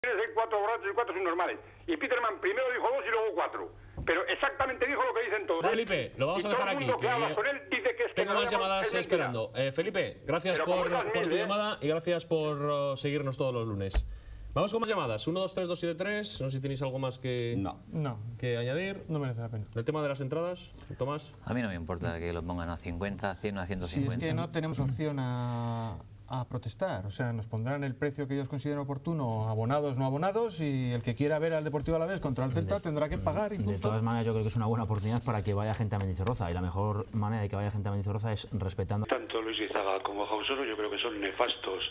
Hay 4 borrachos y 4 subnormales. Y Peterman primero dijo 2 y luego 4. Pero exactamente dijo lo que dicen todos. Felipe, lo vamos a dejar aquí. Que habla con él dice que es que tengo más llamadas esperando. Felipe, gracias por tu llamada y gracias por seguirnos todos los lunes. Vamos con más llamadas. 1, 2, 3, 2, 7, 3. No sé si tenéis algo más que añadir. No merece la pena. El tema de las entradas, Tomás. A mí no me importa que lo pongan a 50, a 100 o a 150. Si es que no tenemos opción a protestar, o sea, nos pondrán el precio que ellos consideren oportuno, abonados, no abonados, y el que quiera ver al Deportivo Alavés contra el Celta tendrá que pagar y punto. De todas maneras, yo creo que es una buena oportunidad para que vaya gente a Mendizorroza, y la mejor manera de que vaya gente a Mendizorroza es respetando. Tanto Luis Izaga como Jausoro yo creo que son nefastos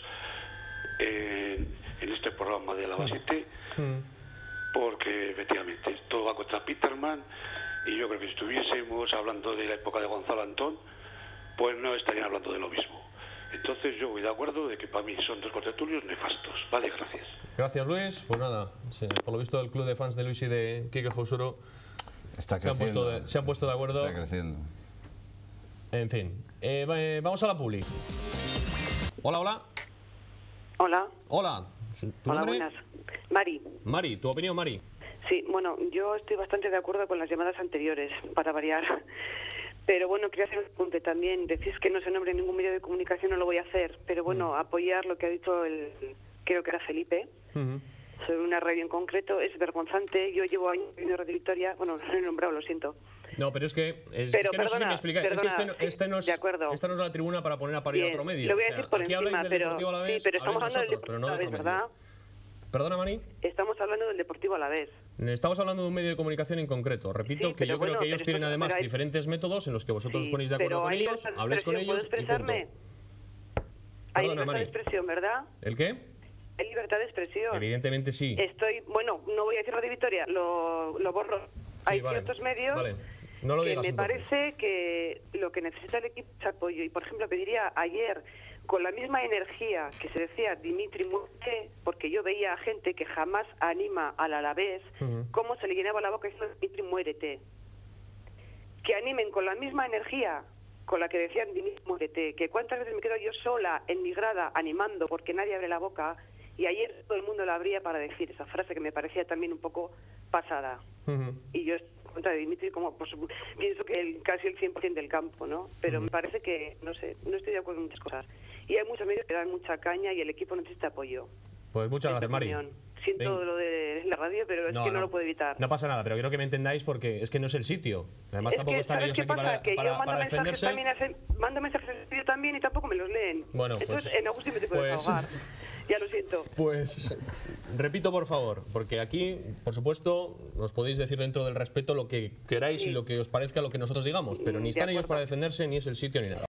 en este programa de Albacete, porque efectivamente todo va contra Peterman, y yo creo que si estuviésemos hablando de la época de Gonzalo Antón, pues no estarían hablando de lo mismo. Entonces yo voy de acuerdo de que para mí son dos contertulios nefastos. Vale, gracias. Gracias, Luis. Pues nada, sí, por lo visto el club de fans de Luis y de Quique Jausoro se han puesto de acuerdo. Está creciendo. En fin, vamos a la publi. Hola, hola. Hola. Hola. ¿Tu Hola, nombre? buenas. Mari. Mari, ¿tu opinión, Mari? Sí, bueno, yo estoy bastante de acuerdo con las llamadas anteriores, para variar. Pero bueno, quería hacer un apunte también. Decís que no se nombre ningún medio de comunicación, no lo voy a hacer. Pero bueno, apoyar lo que ha dicho creo que era Felipe, sobre una radio en concreto, es vergonzante. Yo llevo años en Radio Victoria, bueno, no lo he nombrado, lo siento. No, pero es que, no sé si me explicáis. Esta no es la tribuna para poner a parir a otro medio. Lo voy a decir por aquí encima, habláis del Deportivo Alavés, sí, pero estamos hablando del pero Deportivo no de Alavés, otro ¿verdad? medio. ¿Perdona, Mari? Estamos hablando del Deportivo Alavés. Estamos hablando de un medio de comunicación en concreto. Repito que yo creo que ellos tienen además diferentes métodos en los que vosotros os ponéis de acuerdo con ellos, habléis con ellos y punto. Hay libertad de expresión, ¿verdad? ¿El qué? Hay libertad de expresión. Evidentemente sí. Bueno, no voy a decir Radio Victoria, lo borro. Hay ciertos medios no lo digas, que me parece que lo que necesita el equipo es apoyo. Y, por ejemplo, pediría ayer, con la misma energía que se decía Dimitri muerte, porque yo veía a gente que jamás anima al Alavés, cómo se le llenaba la boca diciendo Dimitri muérete. Que animen con la misma energía con la que decían Dimitri muérete, que cuántas veces me quedo yo sola en mi grada animando porque nadie abre la boca, y ayer todo el mundo la abría para decir esa frase que me parecía también un poco pasada. Y yo estoy en contra de Dimitri, como pienso que casi el 100% del campo, ¿no? Pero me parece que, no sé, no estoy de acuerdo en muchas cosas. Y hay muchos medios que dan mucha caña y el equipo necesita apoyo. Pues muchas gracias, Mari. Siento lo de la radio, pero es que no lo puedo evitar. No pasa nada, pero quiero que me entendáis porque es que no es el sitio. Además, tampoco están ellos aquí para defenderse. Mando mensajes de también y tampoco me los leen. Bueno, entonces en Agustín me tengo que desahogar. Ya lo siento. Pues repito, por favor, porque aquí, por supuesto, os podéis decir dentro del respeto lo que queráis y lo que os parezca lo que nosotros digamos, pero ni están ellos para defenderse, ni es el sitio, ni nada.